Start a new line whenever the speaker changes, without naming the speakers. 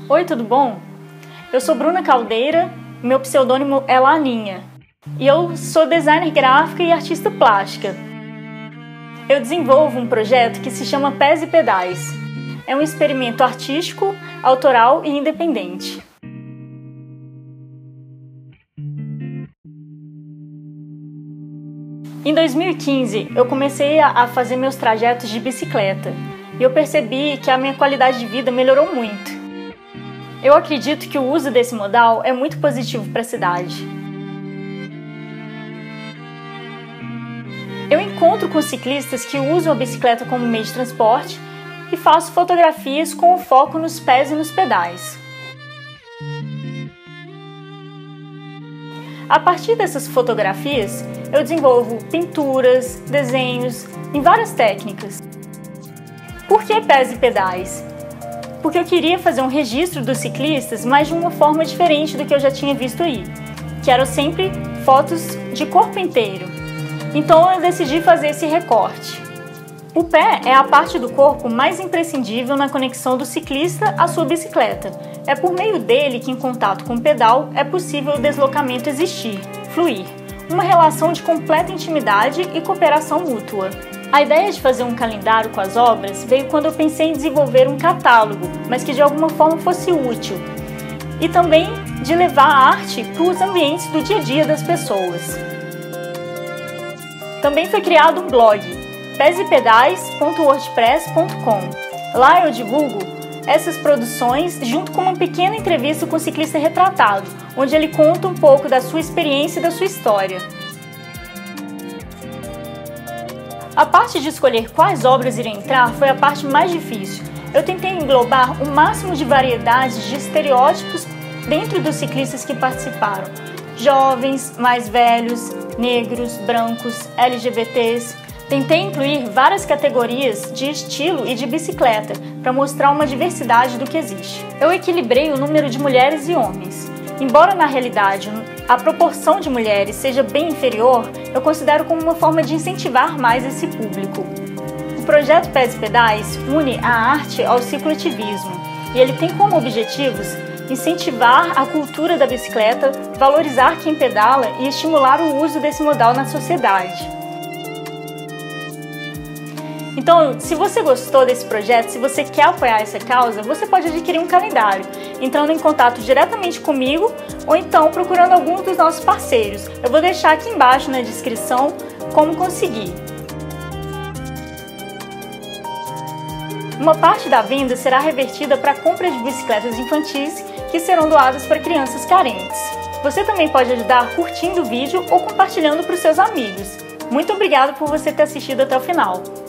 Oi, tudo bom? Eu sou Bruna Caldeira, meu pseudônimo é Laninha e eu sou designer gráfica e artista plástica. Eu desenvolvo um projeto que se chama Pés e Pedais. É um experimento artístico, autoral e independente. Em 2015, eu comecei a fazer meus trajetos de bicicleta e eu percebi que a minha qualidade de vida melhorou muito. Eu acredito que o uso desse modal é muito positivo para a cidade. Eu encontro com ciclistas que usam a bicicleta como meio de transporte e faço fotografias com o foco nos pés e nos pedais. A partir dessas fotografias, eu desenvolvo pinturas, desenhos em várias técnicas. Por que pés e pedais? Porque eu queria fazer um registro dos ciclistas, mas de uma forma diferente do que eu já tinha visto aí, que eram sempre fotos de corpo inteiro. Então eu decidi fazer esse recorte. O pé é a parte do corpo mais imprescindível na conexão do ciclista à sua bicicleta. É por meio dele que, em contato com o pedal, é possível o deslocamento existir, fluir. Uma relação de completa intimidade e cooperação mútua. A ideia de fazer um calendário com as obras veio quando eu pensei em desenvolver um catálogo, mas que de alguma forma fosse útil. E também de levar a arte para os ambientes do dia a dia das pessoas. Também foi criado um blog, pesepedais.wordpress.com. Lá eu divulgo essas produções junto com uma pequena entrevista com o ciclista retratado, onde ele conta um pouco da sua experiência e da sua história. A parte de escolher quais obras iriam entrar foi a parte mais difícil. Eu tentei englobar o máximo de variedades de estereótipos dentro dos ciclistas que participaram. Jovens, mais velhos, negros, brancos, LGBTs. Tentei incluir várias categorias de estilo e de bicicleta para mostrar uma diversidade do que existe. Eu equilibrei o número de mulheres e homens. Embora na realidade a proporção de mulheres seja bem inferior, eu considero como uma forma de incentivar mais esse público. O projeto Pés e Pedais une a arte ao cicloativismo e ele tem como objetivos incentivar a cultura da bicicleta, valorizar quem pedala e estimular o uso desse modal na sociedade. Então, se você gostou desse projeto, se você quer apoiar essa causa, você pode adquirir um calendário, entrando em contato diretamente comigo ou então procurando algum dos nossos parceiros. Eu vou deixar aqui embaixo na descrição como conseguir. Uma parte da venda será revertida para a compra de bicicletas infantis que serão doadas para crianças carentes. Você também pode ajudar curtindo o vídeo ou compartilhando para os seus amigos. Muito obrigada por você ter assistido até o final.